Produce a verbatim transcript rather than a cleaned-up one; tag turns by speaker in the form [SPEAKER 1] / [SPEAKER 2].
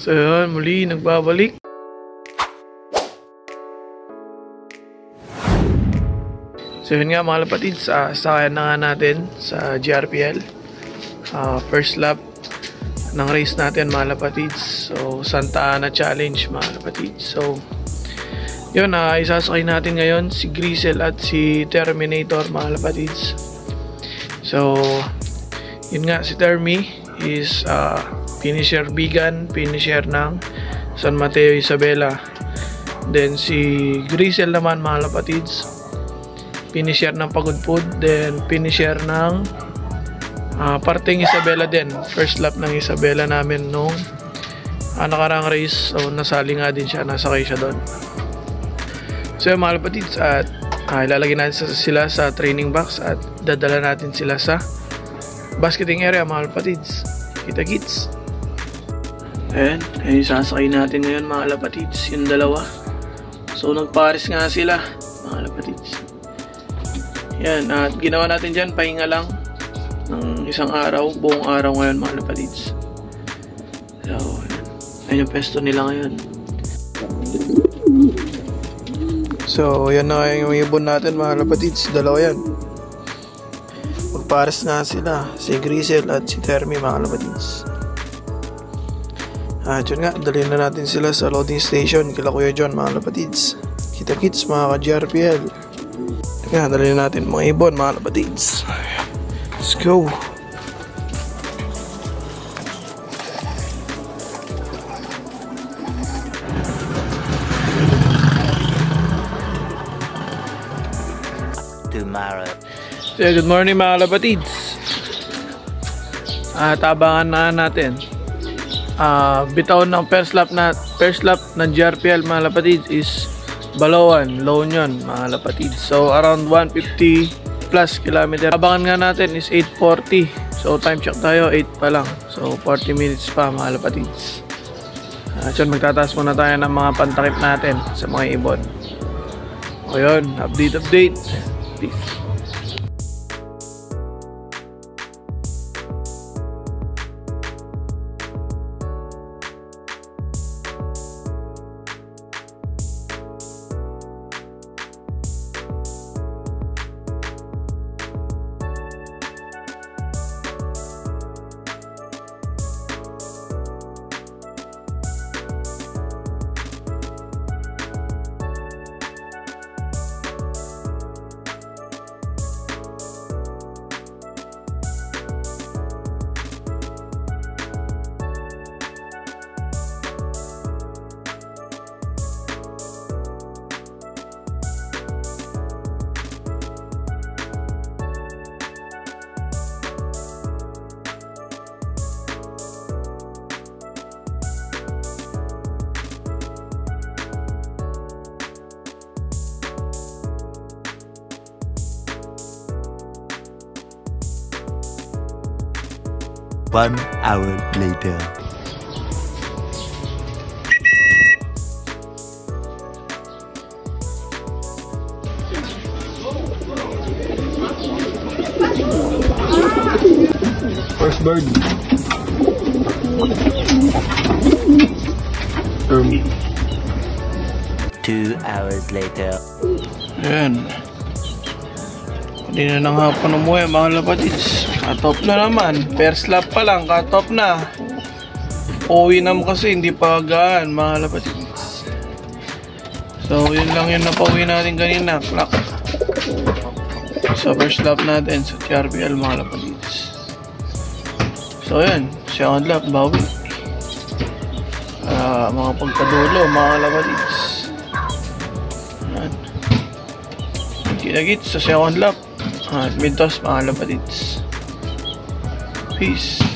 [SPEAKER 1] So yun, muli nagbabalik. So yun nga mga kapatids, uh, sakayan na nga natin sa G R P L. Uh, first lap ng race natin mga kapatids. So Santa Ana Challenge mga kapatids. So yun, uh, isasakay natin ngayon si Grizzle at si Terminator mga kapatids. So yun nga, si Termi is uh, finisher vegan, finisher ng San Mateo Isabela. Then si Grizzle naman mga kapatids, finisher ng Pagudpud, then finisher ng uh, parteng Isabela din. First lap ng Isabela namin nung uh, nakarang race. So nasali nga din siya, nasakay siya doon. So yun mga kapatids, at uh, ilalagay natin sila sa training box at dadala natin sila sa basketing area mga kapatids. Kita-kits. Ayan, ay sasakay natin ngayon mga kapatids, yung dalawa. So nagpares nga sila mga kapatids. Yan, at ginawa natin dyan, pahinga lang ng isang araw, buong araw ngayon mga kapatids. So ayan yung pesto nila ngayon. So yan na yung ibon natin mga kapatids, dalawa yan. Magpares nga sila, si Grizzle at si Termi mga kapatids. At yun nga, dalhin na natin sila sa loading station kila Kuya John mga kapatids. Kita-kits mga ka-G R P L. Teka, dalhin natin mga ibon mga kapatids. Let's go.
[SPEAKER 2] Tomorrow.
[SPEAKER 1] So, good morning mga kapatids. At abangan na natin. Uh, bitaw ng first lap na first lap ng G R P L mga kapatids is Balawan, La Union mga kapatids. So around one fifty plus kilometer. Abangan nga natin is eight forty. So time check tayo, eight pa lang. So forty minutes pa mga kapatids. At yun, magtataas muna tayo ng mga pantakip natin sa mga ibon. O yun, update update. Peace.
[SPEAKER 2] One hour later.
[SPEAKER 1] First bird. Um.
[SPEAKER 2] Two hours later.
[SPEAKER 1] Ayan. Hindi na nang hapon umuwi mga kapatids. Cut off na naman. First lap pa lang, cut off na. Uwi na mo kasi, hindi pa gaan mga kapatids. So yun lang yun napauwi natin kanina. Clock. Sa first lap natin sa G R P L mga kapatids. So yun, second lap, bawi. Uh, mga pagkadulo mga kapatids. Ayan. Kita-kits sa second lap. At mid-toss mga kapatids. Peace.